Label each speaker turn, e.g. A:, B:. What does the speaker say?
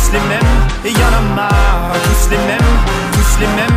A: tous les mêmes, et y'en a marre, tous les mêmes, tous les mêmes.